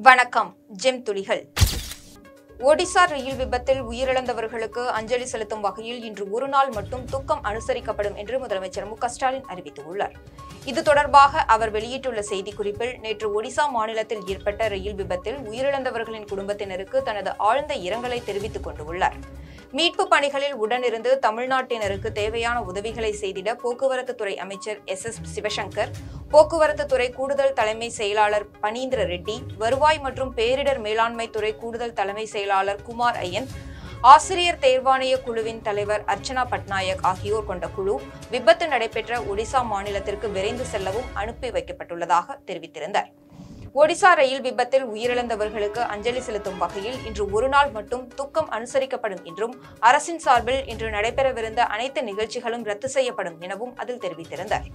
வணக்கம். ஜெம் துளிகள். ஒடிசா ரயில் விபத்தில் உயிரிழந்தவர்களுக்கு அஞ்சலி செலுத்தும் வகையில் இன்று ஒரு நாள் மட்டும் துக்கம் அனுசரிக்கப்படும் என்று முதலமைச்சர் மு க ஸ்டாலின் அறிவித்துள்ளார். இது தொடர்பாக அவர் வெளியிட்டுள்ள செய்திக்குறிப்பில், நேற்று ஒடிசா மாநிலத்தில் ஏற்பட்ட ரயில் விபத்தில் உயிரிழந்தவர்களின் குடும்பத்தினருக்கு தனது ஆழ்ந்த இரங்கலை தெரிவித்துக் கொண்டுள்ளார். மீட்பு பணிகளில் உடனிருந்து தமிழ்நாட்டினருக்கு தேவையான உதவிகளை செய்திட போக்குவரத்து துறை அமைச்சர் எஸ். சிவசங்கர், போக்குவரத்து துறை கூடுதல் தலைமை செயலாளர் பனீந்திர ரெட்டி, வருவாய் மற்றும் பேரிடர் மேலாண்மை துறை கூடுதல் தலைமை செயலாளர் குமார் ஐயன், ஆசிரியர் தேர்வாணைய குழுவின் தலைவர் அர்ச்சனா பட்நாயக் ஆகியோர் கொண்ட குழு விபத்து நடைபெற்ற ஒடிசா மாநிலத்திற்கு விரைந்து செல்லவும் அனுப்பி வைக்கப்பட்டுள்ளதாக தெரிவித்திருந்தார். ஒடிசா ரயில் விபத்தில் உயிரிழந்தவர்களுக்கு அஞ்சலி செலுத்தும் வகையில் இன்று ஒரு நாள் மட்டும் துக்கம் அனுசரிக்கப்படும் என்றும், அரசின் சார்பில் இன்று நடைபெறவிருந்த அனைத்து நிகழ்ச்சிகளும் ரத்து செய்யப்படும் எனவும் அதில் தெரிவித்திருந்தார்.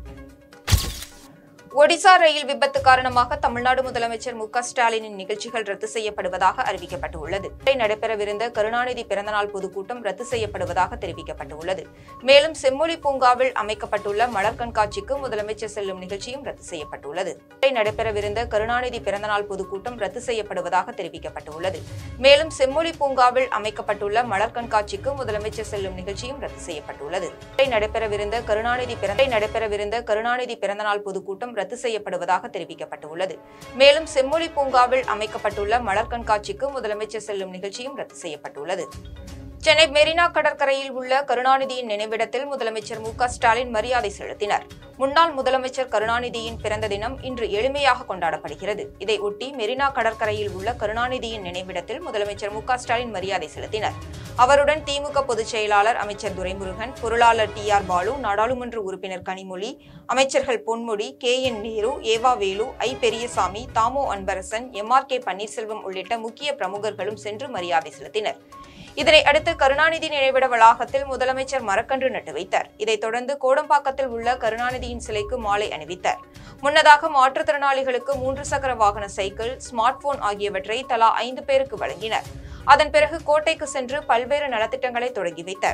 ஒடிசா ரயில் விபத்து காரணமாக தமிழ்நாடு முதலமைச்சர் மு க ஸ்டாலினின் நிகழ்ச்சிகள் ரத்து செய்யப்படுவதாக அறிவிக்கப்பட்டுள்ளது. நடைபெறவிருந்த கருணாநிதி பிறந்தநாள் பொதுக்கூட்டம் ரத்து செய்யப்படுவதாக தெரிவிக்கப்பட்டுள்ளது. மேலும் செம்மொழி பூங்காவில் அமைக்கப்பட்டுள்ள மலர் கண்காட்சிக்கு முதலமைச்சர் செல்லும் நிகழ்ச்சியும் ரத்து செய்யப்பட்டுள்ளது. நடைபெறவிருந்த கருணாநிதி பிறந்தநாள் பொதுக்கூட்டம் ரத்து செய்யப்படுவதாக தெரிவிக்கப்பட்டுள்ளது. மேலும் செம்மொழி பூங்காவில் அமைக்கப்பட்டுள்ள மலர் கண்காட்சிக்கு முதலமைச்சர் செல்லும் நிகழ்ச்சியும் ரத்து செய்யப்பட்டுள்ளது. நடைபெறவிருந்த கருணாநிதி பிறந்தநாள் பொதுக்கூட்டம் ரத்து செய்யப்படுவதாக தெரிவிக்கப்பட்டுள்ளது. மேலும் செம்மொழி பூங்காவில் அமைக்கப்பட்டுள்ள மலர் கண்காட்சிக்கு முதலமைச்சர் செல்லும் நிகழ்ச்சியும் ரத்து செய்யப்பட்டுள்ளது. சென்னை மெரினா கடற்கரையில் உள்ள கருணாநிதியின் நினைவிடத்தில் முதலமைச்சர் மு க ஸ்டாலின் மரியாதை செலுத்தினார். முன்னாள் முதலமைச்சர் கருணாநிதியின் பிறந்த தினம் இன்று எளிமையாக கொண்டாடப்படுகிறது. இதையொட்டி மெரினா கடற்கரையில் உள்ள கருணாநிதியின் நினைவிடத்தில் முதலமைச்சர் மு க ஸ்டாலின் மரியாதை செலுத்தினார். அவருடன் திமுக பொதுச் செயலாளர் அமைச்சர் துரைமுருகன், பொருளாளர் டி.ஆர். பாலு, நாடாளுமன்ற உறுப்பினர் கனிமொழி, அமைச்சர்கள் பொன்முடி, கே.என். நேரு, ஏவா வேலு, ஐ. பெரியசாமி, தாமோ அன்பரசன், எம்.ஆர்.கே. பன்னீர்செல்வம் உள்ளிட்ட முக்கிய பிரமுகர்களும் சென்று மரியாதை செலுத்தினர். இதனை அடுத்து கருணாநிதி நினைவிட வளாகத்தில் முதலமைச்சர் மரக்கன்று நட்டு வைத்தார். இதைத் தொடர்ந்து கோடம்பாக்கத்தில் உள்ள கருணாநிதியின் சிலைக்கு மாலை அணிவித்தார். முன்னதாக மாற்றுத்திறனாளிகளுக்கு 3 சக்கர வாகன சைக்கிள், ஸ்மார்ட் போன் ஆகியவற்றை தலா 5 பேருக்கு வழங்கினர். அதன் பிறகு கோட்டைக்கு சென்று பல்வேறு நலத்திட்டங்களை தொடங்கி வைத்தார்.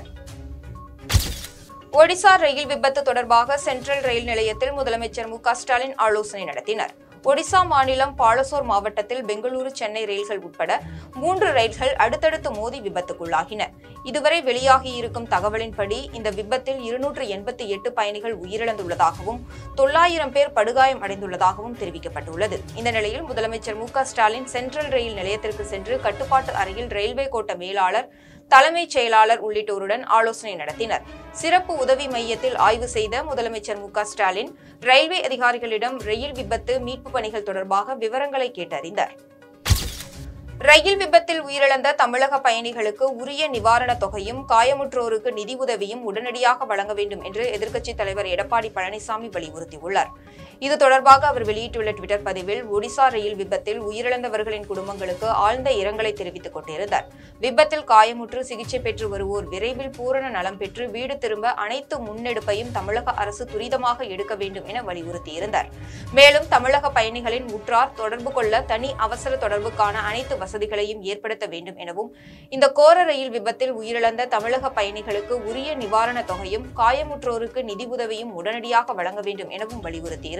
ஒடிசா ரயில் விபத்து தொடர்பாக சென்ட்ரல் ரயில் நிலையத்தில் முதலமைச்சர் மு க ஸ்டாலின் ஆலோசனை நடத்தினார். ஒடிசா மாநிலம் பாலசோர் மாவட்டத்தில் பெங்களூரு சென்னை ரயில்கள் உட்பட 3 ரயில்கள் அடுத்தடுத்து மோதி விபத்துக்குள்ளாகின. இதுவரை வெளியாகியிருக்கும் தகவலின்படி இந்த விபத்தில் 288 பயணிகள் உயிரிழந்துள்ளதாகவும் 900 பேர் படுகாயம் அடைந்துள்ளதாகவும் தெரிவிக்கப்பட்டுள்ளது. இந்த நிலையில் முதலமைச்சர் மு க ஸ்டாலின் சென்ட்ரல் ரயில் நிலையத்திற்கு சென்று கட்டுப்பாட்டு அறையில் ரயில்வே கோட்ட மேலாளர், தலைமைச் செயலாளர் உள்ளிட்டோருடன் ஆலோசனை நடத்தினர். சிறப்பு உதவி மையத்தில் ஆய்வு செய்த முதலமைச்சர் மு க ஸ்டாலின் ரயில்வே அதிகாரிகளிடம் ரயில் விபத்து மீட்பு பணிகள் தொடர்பாக விவரங்களை கேட்டறிந்தார். ரயில் விபத்தில் உயிரிழந்த தமிழக பயணிகளுக்கு உரிய நிவாரணத் தொகையும், காயமுற்றோருக்கு நிதி உதவியும் உடனடியாக வழங்க வேண்டும் என்று எதிர்க்கட்சித் தலைவர் எடப்பாடி பழனிசாமி வலியுறுத்தியுள்ளார். இது தொடர்பாக அவர் வெளியிட்டுள்ள டுவிட்டர் பதிவில், ஒடிசா ரயில் விபத்தில் உயிரிழந்தவர்களின் குடும்பங்களுக்கு ஆழ்ந்த இரங்கலை தெரிவித்துக் கொண்டிருந்தார். விபத்தில் காயமுற்று சிகிச்சை பெற்று வருவோர் விரைவில் பூரண நலம் பெற்று வீடு திரும்ப அனைத்து முன்னெடுப்பையும் தமிழக அரசு துரிதமாக எடுக்க வேண்டும் என வலியுறுத்தியிருந்தார். மேலும் தமிழக பயணிகளின் உற்றார் தொடர்பு கொள்ள தனி அவசர தொடர்புக்கான அனைத்து வசதிகளையும் ஏற்படுத்த வேண்டும் எனவும், இந்த கோர ரயில் விபத்தில் உயிரிழந்த தமிழக பயணிகளுக்கு உரிய நிவாரணத் தொகையும், காயமுற்றோருக்கு நிதி உதவியும் உடனடியாக வழங்க வேண்டும் எனவும் வலியுறுத்தியிருந்தார்.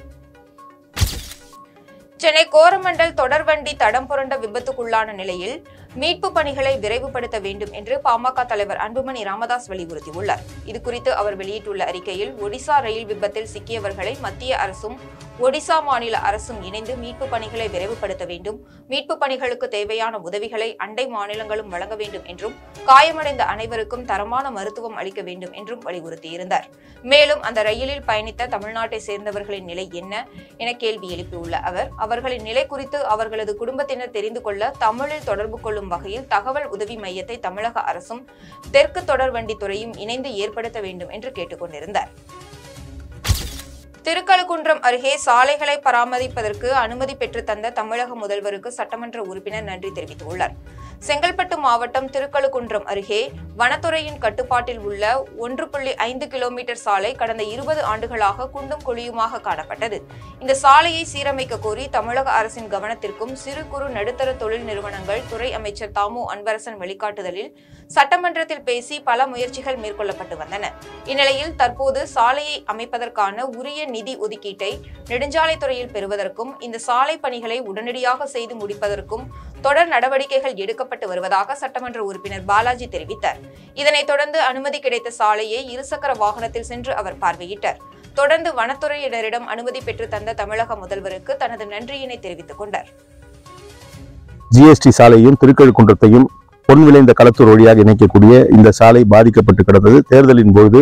சென்னை கோரமண்டல் தொடர்வண்டி தடம் புரண்ட விபத்துக்குள்ளான நிலையில் மீட்பு பணிகளை விரைவுபடுத்த வேண்டும் என்று பாமக தலைவர் அன்புமணி ராமதாஸ் வலியுறுத்தியுள்ளார். இதுகுறித்து அவர் வெளியிட்டுள்ள அறிக்கையில், ஒடிசா ரயில் விபத்தில் சிக்கியவர்களை மத்திய அரசும் ஒடிசா மாநில அரசும் இணைந்து மீட்பு பணிகளை விரைவுபடுத்த வேண்டும், மீட்பு பணிகளுக்கு தேவையான உதவிகளை அண்டை மாநிலங்களும் வழங்க வேண்டும் என்றும், காயமடைந்த அனைவருக்கும் தரமான மருத்துவம் அளிக்க வேண்டும் என்றும் வலியுறுத்தியிருந்தார். மேலும் அந்த ரயிலில் பயணித்த தமிழ்நாட்டை சேர்ந்தவர்களின் நிலை என்ன என கேள்வி எழுப்பியுள்ள அவர், அவர்களின் நிலை குறித்து அவர்களது குடும்பத்தினர் தெரிந்து கொள்ள தமிழில் தொடர்பு கொள்ளும் வகையில் தகவல் உதவி மையத்தை தமிழக அரசும் தெற்கு தொடர்வண்டி துறையும் இணைந்து ஏற்படுத்த வேண்டும் என்று கேட்டுக் கொண்டிருந்தார். திருக்கழுக்குன்றம் அருகே சாலைகளை பராமரிப்பதற்கு அனுமதி பெற்று தந்த தமிழக முதல்வருக்கு சட்டமன்ற உறுப்பினர் நன்றி தெரிவித்துள்ளார். செங்கல்பட்டு மாவட்டம் திருக்கழுக்குன்றம் அருகே வனத்துறையின் கட்டுப்பாட்டில் உள்ள 1.5 கிலோமீட்டர் சாலை கடந்த 20 ஆண்டுகளாக குண்டும் குழியுமாக காணப்பட்டது. இந்த சாலையை சீரமைக்க கோரி தமிழக அரசின் கவனத்திற்கும் சிறு குறு நடுத்தர தொழில் நிறுவனங்கள் துறை அமைச்சர் தாமு அன்பரசன் வழிகாட்டுதலில் சட்டமன்றத்தில் பேசி பல முயற்சிகள் மேற்கொள்ளப்பட்டு வந்தன. இந்நிலையில் தற்போது சாலையை அமைப்பதற்கான உரிய நிதி ஒதுக்கீட்டை நெடுஞ்சாலைத்துறையில் பெறுவதற்கும் இந்த சாலை பணிகளை உடனடியாக செய்து முடிப்பதற்கும் தொடர் நடவடிக்கைகள் எடுக்கப்பட்டு வருவதாக சட்டமன்ற உறுப்பினர் பாலாஜி தெரிவித்தார். இதனைத் தொடர்ந்து அனுமதி கிடைத்த சாலையை இருசக்கர வாகனத்தில் சென்று அவர் பார்வையிட்டார். தொடர்ந்து வனத்துறையினரிடம் அனுமதி பெற்று தந்த தமிழக முதல்வருக்கு தனது நன்றியினை தெரிவித்துக் கொண்டார். ஜிஎஸ்டி சாலையும் திருக்கழுக்குன்றத்தையும் பொன் விளைந்த களத்தூர் வழியாக இணைக்கக்கூடிய இந்த சாலை பாதிக்கப்பட்டு கிடந்தது. தேர்தலின் போது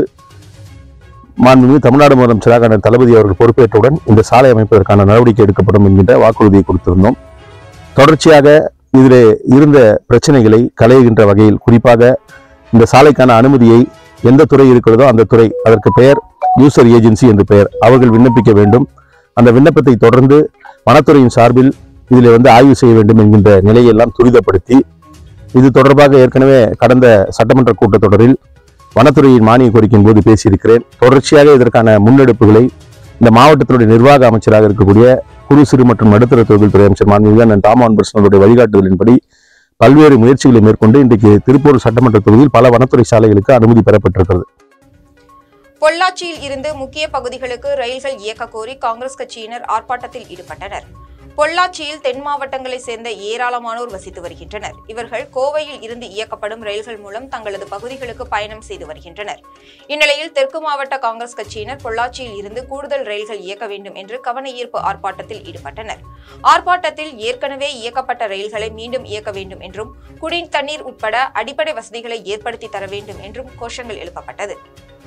மாண்புமிகு தமிழ்நாடு முதலமைச்சராக தளபதி அவர்கள் பொறுப்பேற்றவுடன் இந்த சாலை அமைப்பதற்கான நடவடிக்கை எடுக்கப்படும் என்கின்ற வாக்குறுதியை கொடுத்திருந்தோம். தொடர்ச்சியாக இதில் இருந்த பிரச்சனைகளை களைகின்ற வகையில் குறிப்பாக இந்த சாலைக்கான அனுமதியை எந்த துறை இருக்கிறதோ அந்த துறை, அதற்கு பெயர் யூசர் ஏஜென்சி என்று பெயர், அவர்கள் விண்ணப்பிக்க வேண்டும். அந்த விண்ணப்பத்தை தொடர்ந்து வனத்துறையின் சார்பில் இதில் ஆய்வு செய்ய வேண்டும் என்கின்ற நிலையெல்லாம் துரிதப்படுத்தி இது தொடர்பாக ஏற்கனவே கடந்த சட்டமன்ற கூட்டத்தொடரில் வனத்துறையின் மானிய கோரிக்கையின் போது பேசியிருக்கிறேன். தொடர்ச்சியாக இதற்கான முன்னெடுப்புகளை இந்த மாவட்டத்தினுடைய நிர்வாக அமைச்சராக இருக்கக்கூடிய குறு சிறு மற்றும் நடுத்தர தொழில்துறை அமைச்சர் மாண்புமிகு தாமு அன்பரசனுடைய வழிகாட்டுதலின்படி பல்வேறு முயற்சிகளை மேற்கொண்டு இன்றைக்கு திருப்பூர் சட்டமன்ற தொகுதியில் பல வனத்துறை சாலைகளுக்கு அனுமதி பெறப்பட்டிருக்கிறது. பொள்ளாச்சியில் இருந்து முக்கிய பகுதிகளுக்கு ரயில்கள் இயக்க கோரி காங்கிரஸ் கட்சியினர் ஆர்ப்பாட்டத்தில் ஈடுபட்டனர். பொள்ளாச்சியில் தென் மாவட்டங்களைச் சேர்ந்த ஏராளமானோர் வசித்து வருகின்றனர். இவர்கள் கோவையில் இருந்து இயக்கப்படும் ரயில்கள் மூலம் தங்களது பகுதிகளுக்கு பயணம் செய்து வருகின்றனர். இந்நிலையில் தெற்கு மாவட்ட காங்கிரஸ் கட்சியினர் பொள்ளாச்சியில் இருந்து கூடுதல் ரயில்கள் இயக்க வேண்டும் என்று கவன ஈர்ப்பு ஆர்ப்பாட்டத்தில் ஈடுபட்டனர். ஆர்ப்பாட்டத்தில் ஏற்கனவே இயக்கப்பட்ட ரயில்களை மீண்டும் இயக்க வேண்டும் என்றும் குடி தண்ணீர் உட்பட அடிப்படை வசதிகளை ஏற்படுத்தி தர வேண்டும் என்றும் கோஷங்கள் எழுப்பப்பட்டது.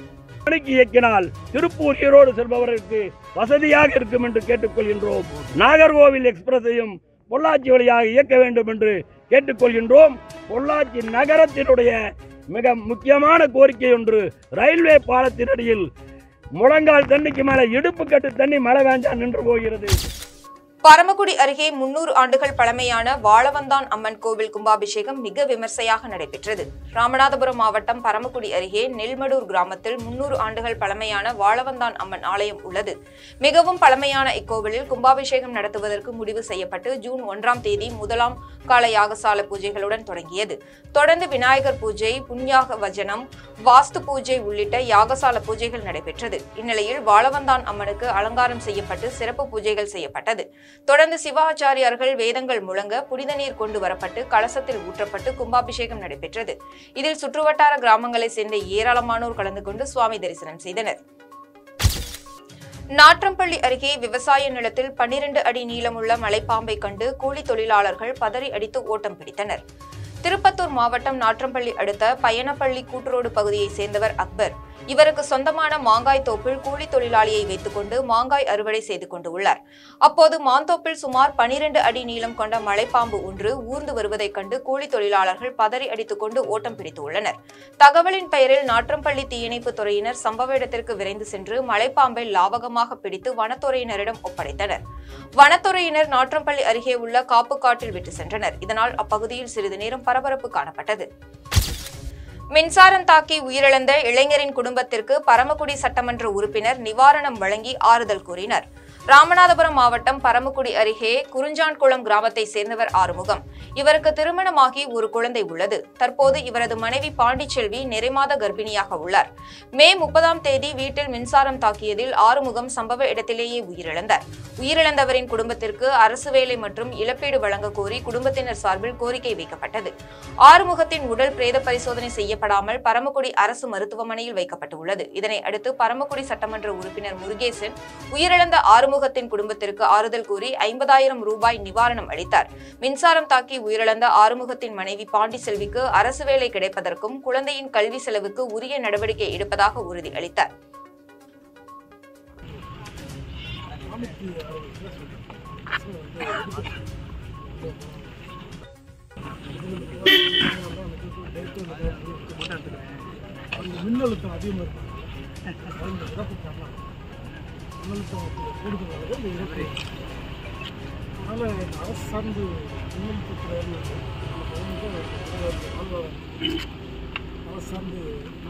இயக்கினால் திருப்பூர் ஈரோடு செல்பவர்களுக்கு வசதியாக இருக்கும் என்று கேட்டுக்கொள்கின்றோம். நாகர்கோவில் எக்ஸ்பிரஸையும் பொள்ளாச்சி வழியாக இயக்க வேண்டும் என்று கேட்டுக்கொள்கின்றோம். பொள்ளாச்சி நகரத்தினுடைய மிக முக்கியமான கோரிக்கை ஒன்று, ரயில்வே பாலத்தினடியில் முழங்கால் தண்ணிக்கு மேலே இடுப்பு கட்டு தண்ணி மழை வேண்டாம் நின்று போகிறது. பரமக்குடி அருகே 300 ஆண்டுகள் பழமையான வாழவந்தான் அம்மன் கோவில் கும்பாபிஷேகம் மிக விமர்சையாக நடைபெற்றது. ராமநாதபுரம் மாவட்டம் பரமக்குடி அருகே நெல்மடூர் கிராமத்தில் 300 ஆண்டுகள் பழமையான வாழவந்தான் அம்மன் ஆலயம் உள்ளது. மிகவும் பழமையான இக்கோவிலில் கும்பாபிஷேகம் நடத்துவதற்கு முடிவு செய்யப்பட்டு ஜூன் 1ஆம் தேதி முதலாம் கால யாகசால பூஜைகளுடன் தொடங்கியது. தொடர்ந்து விநாயகர் பூஜை, புண்ணியாக வஜனம், வாஸ்து பூஜை உள்ளிட்ட யாகசால பூஜைகள் நடைபெற்றது. இந்நிலையில் வாழவந்தான் அம்மனுக்கு அலங்காரம் செய்யப்பட்டு சிறப்பு பூஜைகள் செய்யப்பட்டது. தொடர்ந்து சிவாச்சாரியார்கள் வேதங்கள் முழங்க புனித நீர் கொண்டு வரப்பட்டு கலசத்தில் ஊற்றப்பட்டு கும்பாபிஷேகம் நடைபெற்றது. இதில் சுற்றுவட்டார கிராமங்களை சேர்ந்த ஏராளமானோர் கலந்து கொண்டு சுவாமி தரிசனம் செய்தனர். நாற்றம்பள்ளி அருகே விவசாய நிலத்தில் 12 அடி நீளமுள்ள மலைப்பாம்பை கண்டு கூலி தொழிலாளர்கள் பதறி அடித்து ஓட்டம் பிடித்தனர். திருப்பத்தூர் மாவட்டம் நாற்றம்பள்ளி அடுத்த பயணப்பள்ளி கூட்டுரோடு பகுதியை சேர்ந்தவர் அக்பர். இவருக்கு சொந்தமான மாங்காய் தோப்பில் கூலி தொழிலாளியை வைத்துக் கொண்டு மாங்காய் அறுவடை செய்து கொண்டு உள்ளார். அப்போது மாந்தோப்பில் சுமார் 12 அடி நீளம் கொண்ட மலைப்பாம்பு ஒன்று ஊர்ந்து வருவதைக் கண்டு கூலி தொழிலாளர்கள் பதறி அடித்துக் கொண்டு ஓட்டம் பிடித்து உள்ளனர். தகவலின் பெயரில் நாற்றம்பள்ளி தீயணைப்பு துறையினர் சம்பவ இடத்திற்கு விரைந்து சென்று மலைப்பாம்பை லாவகமாக பிடித்து வனத்துறையினரிடம் ஒப்படைத்தனர். வனத்துறையினர் நாற்றம்பள்ளி அருகே உள்ள காப்புக்காட்டில் விட்டு சென்றனர். இதனால் அப்பகுதியில் சிறிது நேரம் பரபரப்பு காணப்பட்டது. மின்சாரம் தாக்கி உயிரிழந்த இளைஞரின் குடும்பத்திற்கு பரமக்குடி சட்டமன்ற உறுப்பினர் நிவாரணம் வழங்கி ஆறுதல் கூறினர். ராமநாதபுரம் மாவட்டம் பரமக்குடி அருகே குறிஞ்சான்குளம் கிராமத்தை சேர்ந்தவர் ஆறுமுகம். இவருக்கு திருமணமாகி ஒரு குழந்தை உள்ளது. தற்போது இவரது மனைவி பாண்டிச்செல்வி நிறைமாத கர்ப்பிணியாக உள்ளார். மே 30ஆம் தேதி வீட்டில் மின்சாரம் தாக்கியதில் ஆறுமுகம் சம்பவ இடத்திலேயே உயிரிழந்தார். உயிரிழந்தவரின் குடும்பத்திற்கு அரசு வேலை மற்றும் இழப்பீடு வழங்க கோரி குடும்பத்தினர் சார்பில் கோரிக்கை வைக்கப்பட்டது. ஆறுமுகத்தின் உடல் பிரேத பரிசோதனை செய்யப்படாமல் பரமக்குடி அரசு மருத்துவமனையில் வைக்கப்பட்டுள்ளது. இதனை அடுத்து பரமக்குடி சட்டமன்ற உறுப்பினர் முருகேசன் உயிரிழந்த ஆறுமுகத்தின் குடும்பத்திற்கு ஆறுதல் கூறி 50,000 ரூபாய் நிவாரணம் அளித்தார். மின்சாரம் தாக்கி உயிரிழந்த ஆறுமுகத்தின் மனைவி பாண்டிச்செல்விக்கு அரசு வேலை கிடைப்பதற்கும் குழந்தையின் கல்வி செலவுக்கு உரிய நடவடிக்கை எடுப்பதாக உறுதி அளித்தார். மின்னழுத்தம் அதிகமாக இருக்கும். மின்னழுத்தம் கூடுதலாக இந்த இறப்பு. அதனால் அரசு சார்ந்து மின்னழுத்தத்தில் அரசு சார்ந்து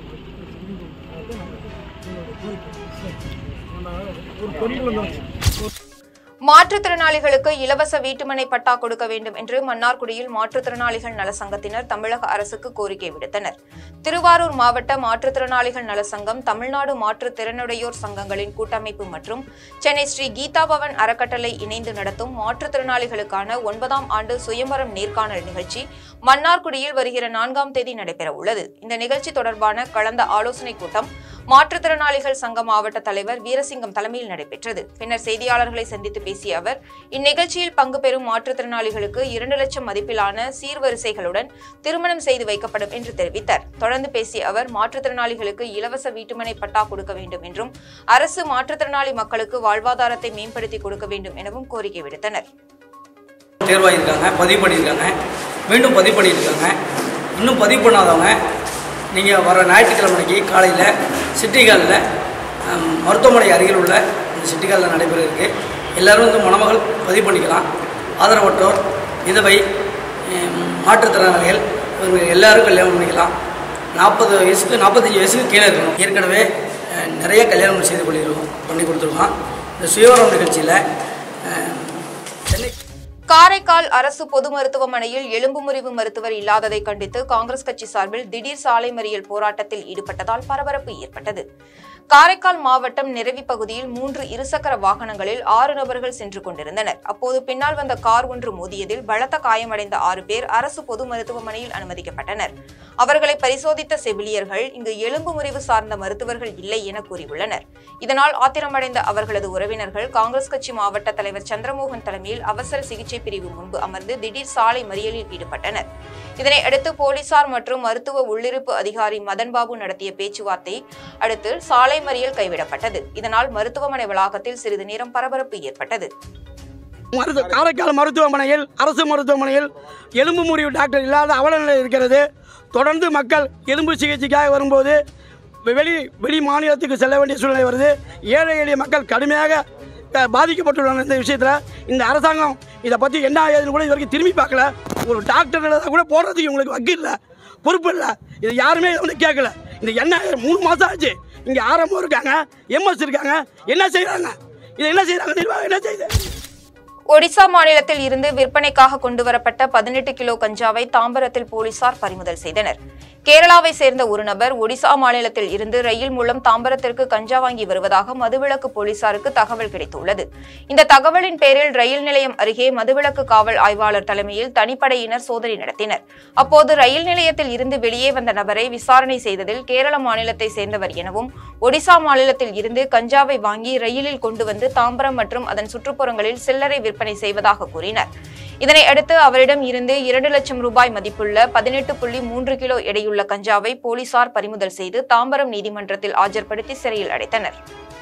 ஒரு தொழில் வந்துச்சு. மாற்றுத்திறனாளிகளுக்கு இலவச வீட்டுமனை பட்டா கொடுக்க வேண்டும் என்று மன்னார்குடியில் மாற்றுத்திறனாளிகள் நல சங்கத்தினர் தமிழக அரசுக்கு கோரிக்கை விடுத்தனர். திருவாரூர் மாவட்ட மாற்றுத்திறனாளிகள் நல சங்கம், தமிழ்நாடு மாற்றுத்திறனுடையோர் சங்கங்களின் கூட்டமைப்பு மற்றும் சென்னை ஸ்ரீ கீதா பவன் அறக்கட்டளை இணைந்து நடத்தும் மாற்றுத்திறனாளிகளுக்கான 9ஆம் ஆண்டு சுயம்பரம் நேர்காணல் நிகழ்ச்சி மன்னார்குடியில் வருகிற 4ஆம் தேதி நடைபெற உள்ளது. இந்த நிகழ்ச்சி தொடர்பான கலந்த ஆலோசனைக் கூட்டம் மாற்றுத்திறனாளிகள் சங்க மாவட்ட தலைவர் வீரசிங்கம் தலைமையில் நடைபெற்றது. பின்னர் செய்தியாளர்களை சந்தித்து பேசிய அவர், இந்நிகழ்ச்சியில் பங்கு பெறும் மாற்றுத்திறனாளிகளுக்கு 2 லட்சம் மதிப்பிலான சீர்வரிசைகளுடன் திருமணம் செய்து வைக்கப்படும் என்று தெரிவித்தார். தொடர்ந்து பேசிய அவர், மாற்றுத்திறனாளிகளுக்கு இலவச வீட்டுமனை பட்டா கொடுக்க வேண்டும் என்றும் அரசு மாற்றுத்திறனாளி மக்களுக்கு வாழ்வாதாரத்தை மேம்படுத்தி கொடுக்க வேண்டும் எனவும் கோரிக்கை விடுத்தனர். தேர்வாயிருக்காங்க, பதிவு பண்ணியிருக்காங்க, மீண்டும் பதிவு பண்ணியிருக்காங்க. இன்னும் பதிவு பண்ணாதவங்க நீங்கள் வர ஞாயிற்றுக்கிழமைக்கு காலையில் சிட்டிகாலில் மருத்துவமனை அருகில் உள்ள இந்த சிட்டிகாலில் நடைபெற இருக்குது. எல்லோரும் வந்து மணமகள் பதிவு பண்ணிக்கலாம். ஆதரவற்றோர், விதவை, மாற்றுத்திறனாளிகள் இவங்க எல்லோரும் கல்யாணம் பண்ணிக்கலாம். 40 வயசுக்கு 45 வயசுக்கு கீழே இருக்கணும். ஏற்கனவே நிறைய கல்யாணம் செய்து பண்ணி கொடுத்துருக்கோம். இந்த சுயவரம் நிகழ்ச்சியில் சென்னை காரைக்கால் அரசு பொது மருத்துவமனையில் எலும்பு முறிவு மருத்துவர் இல்லாததை கண்டித்து காங்கிரஸ் கட்சி சார்பில் திடீர் சாலை மறியல் போராட்டத்தில் ஈடுபட்டதால் பரபரப்பு ஏற்பட்டது. காரைக்கால் மாவட்டம் நிரவி பகுதியில் 3 இருசக்கர வாகனங்களில் 6 நபர்கள் சென்று கொண்டிருந்தனர். அப்போது பின்னால் வந்த கார் ஒன்று மோதியதில் பலத்த காயமடைந்த 6 பேர் அரசு பொது மருத்துவமனையில் அனுமதிக்கப்பட்டனர். அவர்களை பரிசோதித்த செவிலியர்கள் இங்கு எலும்பு முறிவு சார்ந்த மருத்துவர்கள் இல்லை என கூறியுள்ளனர். இதனால் ஆத்திரமடைந்த அவர்களது உறவினர்கள் காங்கிரஸ் கட்சி மாவட்ட தலைவர் சந்திரமோகன் தலைமையில் அவசர சிகிச்சை பிரிவு முன்பு அமர்ந்து திடீர் சாலை மறியலில் ஈடுபட்டனர். இதனை அடுத்து போலீசார் மற்றும் மருத்துவ உள்ளிருப்பு அதிகாரி மதன்பாபு நடத்திய பேச்சுவார்த்தை அடுத்து சாலை மறியல் கைவிடப்பட்டது. இதனால் மருத்துவமனை வளாகத்தில் சிறிது நேரம் பரபரப்பு ஏற்பட்டது. காரைக்கால் மருத்துவமனையில், அரசு மருத்துவமனையில் எலும்பு முறிவு டாக்டர் இல்லாத அவலநிலை இருக்கிறது. தொடர்ந்து மக்கள் எலும்பு சிகிச்சைக்காக வரும்போது வெளி மாநிலத்துக்கு செல்ல வேண்டிய சூழ்நிலை வருது. ஏழை எளிய மக்கள் கடுமையாக பாதிக்கப்பட்டுள்ளனர். இந்த விஷயத்தில் இந்த அரசாங்கம் இதை பற்றி என்ன ஆகுதுன்னு கூட இது வரைக்கும் திரும்பி பார்க்கல. ஒரு டாக்டர் கூட போடுறதுக்கு உங்களுக்கு வக்கி இல்லை, பொறுப்பு இல்லை. இது யாருமே வந்து கேட்கல. இந்த என்ன 3 மாதம் ஆச்சு. இங்கே ஆரம்பம் இருக்காங்க, எம்எஸ் இருக்காங்க, என்ன செய்கிறாங்க? இதை என்ன செய்கிறாங்க? நிர்வாகம் என்ன செய்யுது? ஒடிசா மாநிலத்தில் இருந்து விற்பனைக்காக கொண்டுவரப்பட்ட 18 கிலோ கஞ்சாவை தாம்பரத்தில் போலீசார் பறிமுதல் செய்தனர். கேரளாவை சேர்ந்த ஒரு நபர் ஒடிசா மாநிலத்தில் இருந்து ரயில் மூலம் தாம்பரத்திற்கு கஞ்சா வாங்கி வருவதாக மதுவிலக்கு போலீசாருக்கு தகவல் கிடைத்துள்ளது. இந்த தகவலின் பேரில் ரயில் நிலையம் அருகே மதுவிலக்கு காவல் ஆய்வாளர் தலைமையில் தனிப்படையினர் சோதனை நடத்தினர். அப்போது ரயில் நிலையத்தில் இருந்து வெளியே வந்த நபரை விசாரணை செய்ததில் கேரள மாநிலத்தை சேர்ந்தவர் எனவும் ஒடிசா மாநிலத்தில் இருந்து கஞ்சாவை வாங்கி ரயிலில் கொண்டு வந்து தாம்பரம் மற்றும் அதன் சுற்றுப்புறங்களில் சில்லறை விற்பனை செய்வதாக கூறினர். இதனை அடுத்து அவரிடம் இருந்து 2 லட்சம் ரூபாய் மதிப்புள்ள 18.3 கிலோ எடையுள்ள கஞ்சாவை போலீசார் பறிமுதல் செய்து தாம்பரம் நீதிமன்றத்தில் ஆஜர்படுத்தி சிறையில் அடைத்தனர்.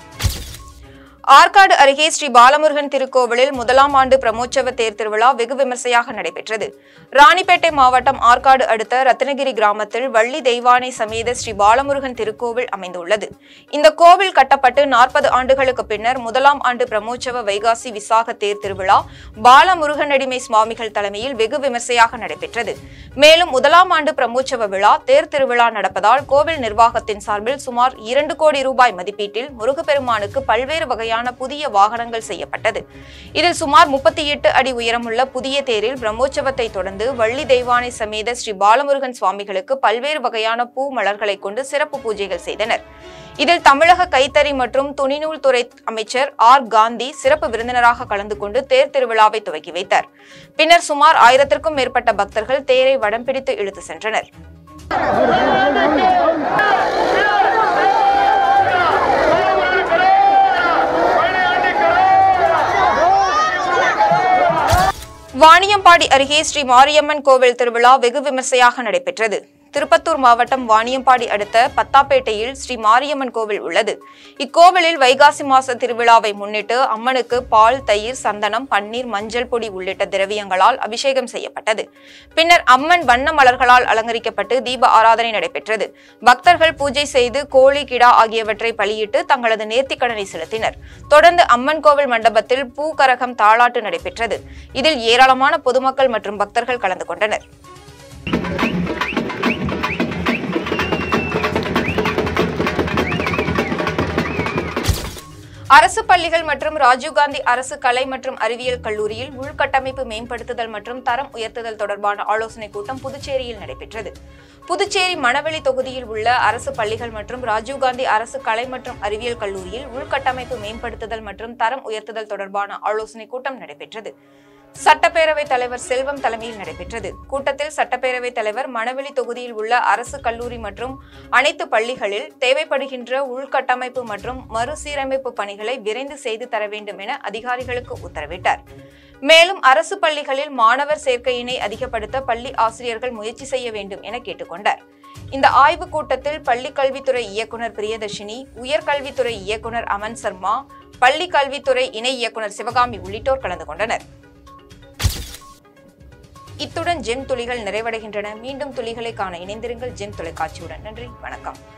ஆற்காடு அருகே ஸ்ரீ பாலமுருகன் திருக்கோவிலில் 1ஆம் ஆண்டு பிரமோற்சவ தேர் திருவிழா வெகு விமர்சையாக நடைபெற்றது. ராணிப்பேட்டை மாவட்டம் ஆற்காடு அடுத்த ரத்னகிரி கிராமத்தில் வள்ளி தெய்வானை சமேத ஸ்ரீ பாலமுருகன் திருக்கோவில் அமைந்துள்ளது. இந்த கோவில் கட்டப்பட்டு 40 ஆண்டுகளுக்கு பின்னர் 1ஆம் ஆண்டு பிரமோற்சவ வைகாசி விசாக தேர் திருவிழா பாலமுருகனடிமை சுவாமிகள் தலைமையில் வெகு விமர்சையாக நடைபெற்றது. மேலும் 1ஆம் ஆண்டு பிரமோற்சவ விழா தேர் திருவிழா நடப்பதால் கோவில் நிர்வாகத்தின் சார்பில் சுமார் 2 கோடி ரூபாய் மதிப்பீட்டில் முருகப்பெருமானுக்கு பல்வேறு வகையான புதிய வாகனங்கள் செய்யப்பட்டது. இதில் சுமார் 38 அடி உயரமுள்ள புதிய தேரில் பிரம்மோற்சவத்தை தொடர்ந்து வள்ளி தெய்வானை சமேத ஸ்ரீ பாலமுருகன் சுவாமிகளுக்கு பல்வேறு வகையான பூ மலர்களை கொண்டு சிறப்பு பூஜைகள் செய்தனர். இதில் தமிழக கைத்தறி மற்றும் துணிநூல் துறை அமைச்சர் ஆர் காந்தி சிறப்பு விருந்தினராக கலந்து கொண்டு தேர் திருவிழாவை துவக்கி வைத்தார். பின்னர் சுமார் 1000க்கும் மேற்பட்ட பக்தர்கள் தேரை வடம் பிடித்து இழுத்து சென்றனர். வாணியம்பாடி அருகே ஸ்ரீ மாரியம்மன் கோவில் திருவிழா வெகு விமர்சையாக நடைபெற்றது. திருப்பத்தூர் மாவட்டம் வாணியம்பாடி அடுத்த பத்தாப்பேட்டையில் ஸ்ரீ மாரியம்மன் கோவில் உள்ளது. இக்கோவிலில் வைகாசி மாச திருவிழாவை முன்னிட்டு அம்மனுக்கு பால், தயிர், சந்தனம், பன்னீர், மஞ்சள் பொடி உள்ளிட்ட திரவியங்களால் அபிஷேகம் செய்யப்பட்டது. பின்னர் அம்மன் வண்ண மலர்களால் அலங்கரிக்கப்பட்டு தீப ஆராதனை நடைபெற்றது. பக்தர்கள் பூஜை செய்து கோழி, கிடா ஆகியவற்றை பலியிட்டு தங்களது நேர்த்திக்கடனை செலுத்தினர். தொடர்ந்து அம்மன் கோவில் மண்டபத்தில் பூக்கரகம், தாளாட்டு நடைபெற்றது. இதில் ஏராளமான பொதுமக்கள் மற்றும் பக்தர்கள் கலந்து கொண்டனர். அரசு பள்ளிகள் மற்றும் ராஜீவ்காந்தி அரசு கலை மற்றும் அறிவியல் கல்லூரியில் உள்கட்டமைப்பு மேம்படுத்துதல் மற்றும் தரம் உயர்த்துதல் தொடர்பான ஆலோசனைக் கூட்டம் புதுச்சேரியில் நடைபெற்றது. புதுச்சேரி மணவெளி தொகுதியில் உள்ள அரசு பள்ளிகள் மற்றும் ராஜீவ்காந்தி அரசு கலை மற்றும் அறிவியல் கல்லூரியில் உள்கட்டமைப்பு மேம்படுத்துதல் மற்றும் தரம் உயர்த்துதல் தொடர்பான ஆலோசனைக் கூட்டம் நடைபெற்றது. சட்டப்பேரவைத் தலைவர் செல்வம் தலைமையில் நடைபெற்றது. கூட்டத்தில் சட்டப்பேரவைத் தலைவர் மணவெளி தொகுதியில் உள்ள அரசு கல்லூரி மற்றும் அனைத்து பள்ளிகளில் தேவைப்படுகின்ற உள்கட்டமைப்பு மற்றும் மறுசீரமைப்பு பணிகளை விரைந்து செய்து தர வேண்டும் என அதிகாரிகளுக்கு உத்தரவிட்டார். மேலும் அரசு பள்ளிகளில் மாணவர் சேர்க்கையினை அதிகப்படுத்த பள்ளி ஆசிரியர்கள் முயற்சி செய்ய வேண்டும் என கேட்டுக்கொண்டார். இந்த ஆய்வுக் கூட்டத்தில் பள்ளிக் கல்வித்துறை இயக்குநர் பிரியதர்ஷினி, உயர்கல்வித்துறை இயக்குநர் அமன் சர்மா, பள்ளி கல்வித்துறை இணை இயக்குநர் சிவகாமி உள்ளிட்டோர் கலந்து கொண்டனர். இத்துடன் ஜெம் துளிகள் நிறைவடைகின்றன. மீண்டும் துளிகளை காண இணைந்திருங்கள் ஜெம் தொலைக்காட்சியுடன். நன்றி, வணக்கம்.